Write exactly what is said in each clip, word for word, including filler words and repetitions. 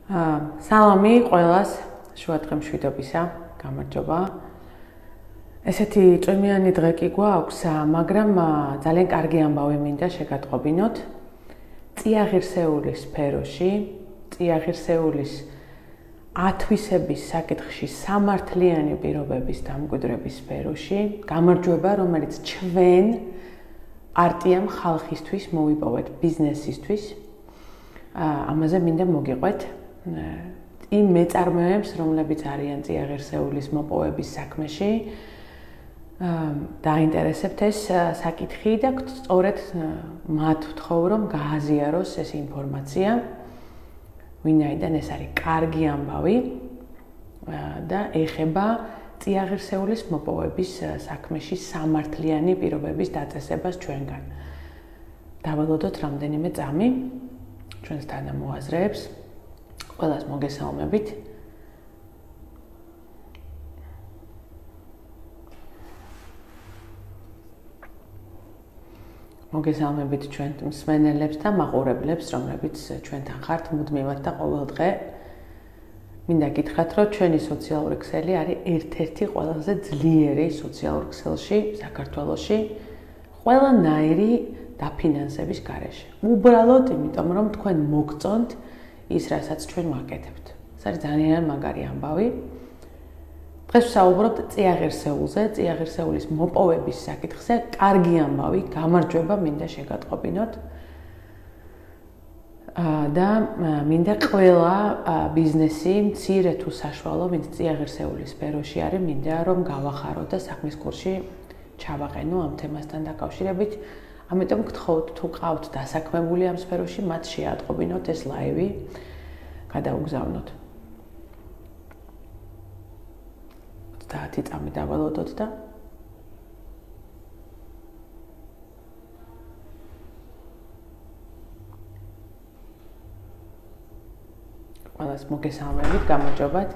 სალამი ყველას შუადღე მშვიდობისა, გამარჯობა. ესეთი წვიმიანი დღე კი გვაქვს, მაგრამ ძალიან კარგი ამბავი მინდა შეგატყობინოთ. წიაღირსეულის სფეროში, წიაღირსეულის ათვისების საკითხში სამართლიანი პირობების დამკვიდრების სფეროში, გამარჯვება, რომელიც ჩვენ პარტიამ ხალხისთვის მოვიპოვეთ ბიზნესისთვის. ამაზე მინდა მოგიყვეთ იმ მეწარმეებს, რომლებიც არიან წიაღირსეულის მოპოვების საქმეში, დაინტერესებთ ეს საკითხი და სწორედ მათ ვთხოვ, რომ გააზიაროს ეს ინფორმაცია, ვინაიდან ეს არის კარგი ამბავი და ეხება წიაღირსეულის მოპოვების საქმეში სამართლიანი პირობების დაწესებას ჩვენგან. დაველოდოთ რამდენიმე წამი ჩვენს თანამოაზრეებს. ყველას მოგესალმებით. მოგესალმებით ჩვენ მსმენელებს და მაყურებლებს, რომლებიც ჩვენთან ხართ მუდმივად და ყოველდღე. მინდა გითხრათ, რომ ჩვენი სოციალური ქსელი არის ერთ-ერთი ყველაზე ძლიერი სოციალურ ქსელში საქართველოში, ყველანაირი დაფინანსების გარეშე. უბრალოდ იმიტომ, რომ თქვენ მოგწონთ ის, რასაც ჩვენ ვაკეთებთ. ეს არის ძალიან მაგარი ამბავი. დღეს ვსაუბრობთ წიაღირსეულზე, წიაღირსეულის მოპოვების საკითხზე. კარგი ამბავი, გამარჯვება მინდა შეგატყობინოთ. და მინდა ყველა ბიზნესი, მცირე თუ საშუალო, ვინც წიაღირსეულის სფეროში არის, მინდა რომ გავახაროთ და საქმის კურსში ჩავაყენო ამ თემასთან დაკავშირებით. ამიტომ გთხოვთ, თუ ყავთ დასაქმებული ამ სფეროში, მათ შეატყობინოთ ეს ლაივი, გადაუგზავნოთ. ოცდაათი წამი დავალოდოთ და ყველას მოგესალმებით, გამარჯობათ.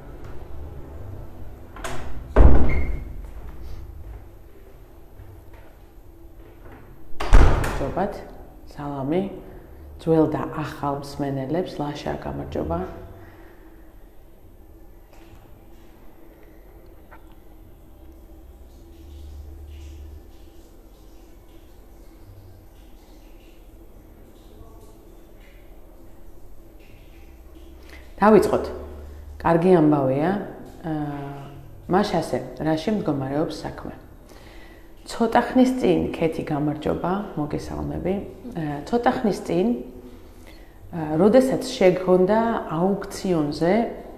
გამარჯობათ. სალამი. ძველ და ახალ მსმენელებს, ლაშა გამარჯობა. დავიწყოთ. კარგი ამბავია. მას ასე, რაში მდგომარეობს საქმე. ცოტა ხნის წინ, ქეთი გამარჯობა, მოგესალმები. ცოტა ხნის წინ, როდესაც შეგქონდა აუქციონზე,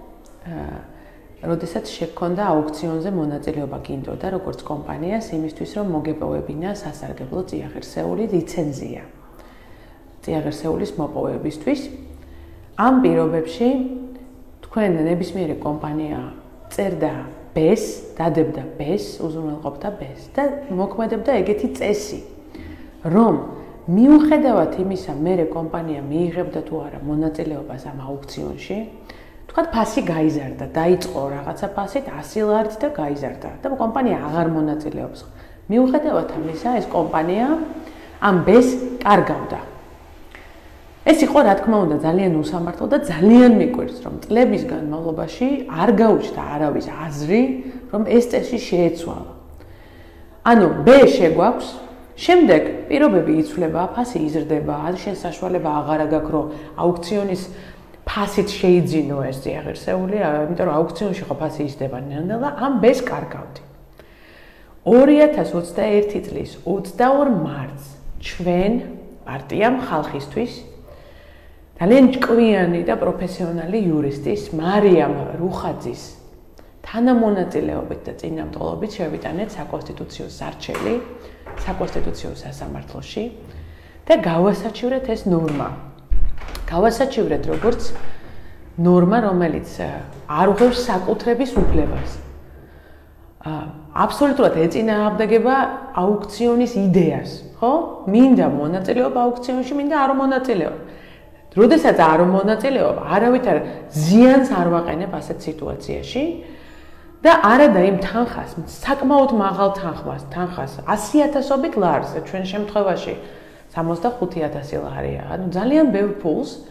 როდესაც შეგქონდა აუქციონზე მონაწილეობა გინდოდა როგორც კომპანიას იმისთვის, რომ მოგეპოვებინა სასარგებლო წიაღირსეული ლიცენზია. წიაღირსეულის მოპოვებისთვის. ამ პირობებში თქვენ ნებისმიერი კომპანია წერდა ბეს, დადებდა ბეს, უზრუნველყოფდა ბეს და მოქმედებდა ეგეთი წესი, რომ მიუხედავად იმისა, მერე კომპანია მიიღებდა თუ არა მონაწილეობას ამ აუქციონში, თქვათ ფასი გაიზარდა, დაიწყო რაღაცა ფასით ასი ლარით და გაიზარდა და კომპანია აღარ მონაწილეობს. მიუხედავად ამისა, ეს კომპანია ამ ბეს კარგავდა. ეს იყო, რა თქმა უნდა, ძალიან უსამართლო და ძალიან მიკვირს, რომ წლების განმავლობაში არ გაუჩნდა არავის აზრი, რომ ეს წესი შეეცვალა. ანუ ბ შეგვაქვს, შემდეგ პირობები იცვლება, ფასი იზრდება, ან შენ საშუალება აღარ გაქვს, რომ აუქციონის ფასით შეიძინო ეს წიაღირსეული, იმიტომ რომ აუქციონში ხო ფასი იზრდება ნელ-ნელა, ამ ბ-ს კარგავდი. ორი ათას ოცდაერთი წლის ოცდაორ მარტს ჩვენ პარტიამ ხალხისთვის ძალიან ჭკვიანი და პროფესიონალი იურისტის მარიამ რუხაძის თანამონაწილეობით და წინამტყრობით შევიტანეთ საკონსტიტუციო სარჩელი საკონსტიტუციო სასამართლოში და გავასაჩივრეთ ეს ნორმა. გავასაჩივრეთ როგორც ნორმა, რომელიც არ უღებს საკუთრების უფლებას. აბსოლუტურად ეწინააღმდეგება აუქციონის იდეას, ხო? მინდა მონაწილეობა აუქციონში, მინდა არ მონაწილეობა. როდესაც არ მონაწილეობ, არავითარ ზიანს არ ვაყენებ ასეთ სიტუაციაში და არადა იმ თანხას, საკმაოდ მაღალ თანხას, თანხას ასი ათასობით ლარს ჩვენ შემთხვევაში სამოცდახუთი ათასი ლარია. ანუ ძალიან ბევრ ფულს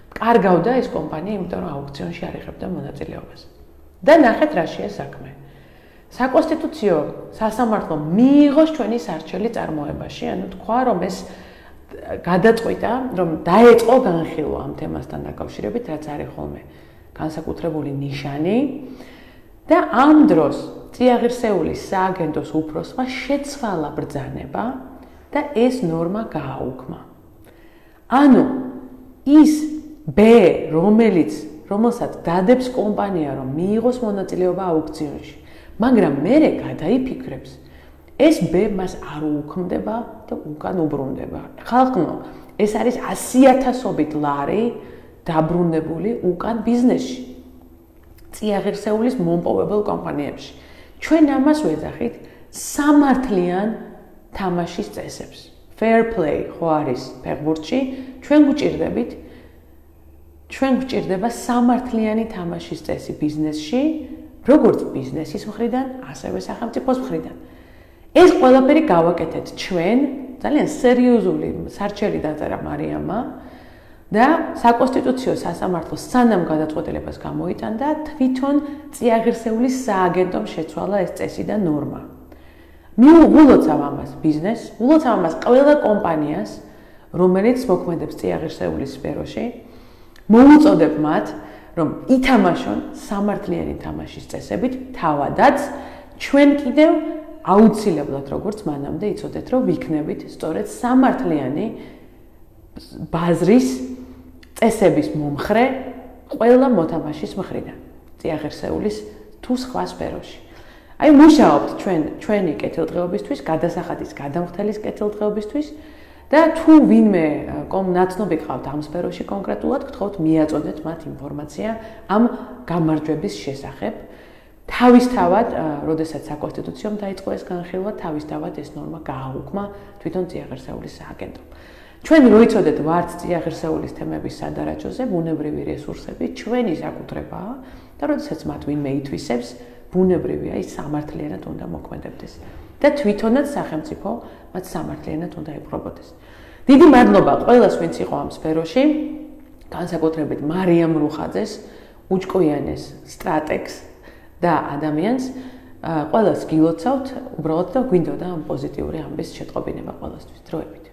კარგავდა ეს კომპანია, იმიტომ რომ აუქციონში არ იღებდა მონაწილეობას. და ნახეთ რა შეა საქმე. საკონსტიტუციო სასამართლო მიიღოს ჩვენი სარჩელი წარმოებაში, ანუ თქვა რომ ეს გადაწყვიტა, რომ დაეწყო განხილვა ამ თემასთან დაკავშირებით, რაც არის ხოლმე განსაკუთრებული ნიშანი და ამ დროს წიაღირსეულის სააგენტოს უფროსმა შეცვალა ბრძანება და ეს ნორმა გააუქმა. ანუ ის B, რომელიც რომელსაც დადებს კომპანია, რომ მიიღოს მონაწილეობა აუქციონში, მაგრამ მერე გადაიფიქრებს, ეს B მას არ უქმდება და უკან უბრუნდება. ხალხო, ეს არის ასიათასობით ლარი დაბრუნებული უკან ბიზნესში. წიაღირსეულის მომპოვებელ კომპანიებში. ჩვენ ამას ვეძახით სამართლიან თამაშის წესებს. Fair play ხო არის ფეხბურთში, ჩვენ გვჭირდებით ჩვენ გვჭირდება სამართლიანი თამაშის წესი ბიზნესში, როგორც ბიზნესის მხრიდან, ასევე სახელმწიფოს მხრიდან. ეს ყველაფერი გავაკეთეთ ჩვენ, ძალიან სერიოზული სარჩელი დაწერა მარიამმა და საკონსტიტუციო სასამართლო სანამ გადაწყვეტილებას გამოიტანდა, თვითონ წიაღირსეულის სააგენტომ შეცვალა ეს წესი და ნორმა. მიუღულოცავ ამას ბიზნესს, ულოცავ ამას ყველა კომპანიას, რომელიც მოქმედებს წიაღირსეულის სფეროში, მოუწოდებ მათ, რომ ითამაშონ სამართლიანი თამაშის წესებით, თავადაც ჩვენ კიდევ აუცილებლად როგორც მანამდე იცოდეთ, რომ ვიქნებით სწორედ სამართლიანი ბაზრის წესების მომხრე ყველა მოთამაშის მხრიდან, წიაღირსეულის თუ სხვა სფეროში. აი მუშაობთ ჩვენ ჩვენი კეთილდღეობისთვის, გადასახადის გადამხდელის კეთილდღეობისთვის და თუ ვინმე ნაცნობი გყავთ ამ სფეროში კონკრეტულად, გთხოვთ მიაწოდეთ მათ ინფორმაცია ამ გამარჯვების შესახებ. თავისთავად, როდესაც საკონსტიტუციომ დაიწყო ეს განხილვა, თავისთავად ეს ნორმა გააუქმა თვითონ წიაღირსეულის სააგენტომ. ჩვენ რო იცოდეთ ვართ წიაღირსეულის თემების სადარაჯოზე, ბუნებრივი რესურსები ჩვენი საკუთრებაა და როდესაც მათ ვინმე ითვისებს, ბუნებრივია ის სამართლიანად უნდა მოქმედებდეს და თვითონაც სახელმწიფო მათ სამართლიანად უნდა ეპყრობოდეს. დიდი მადლობა ყველას, ვინც იყო ამ სფეროში, განსაკუთრებით მარიამ რუხაძეს, უჭკუიანეს სტრატეგს და ადამიანს, ყველას გილოცავთ, უბრალოდ და გვინდოდა ამ პოზიტიური ამბის შეტყობინება ყველასთვის. დროებით.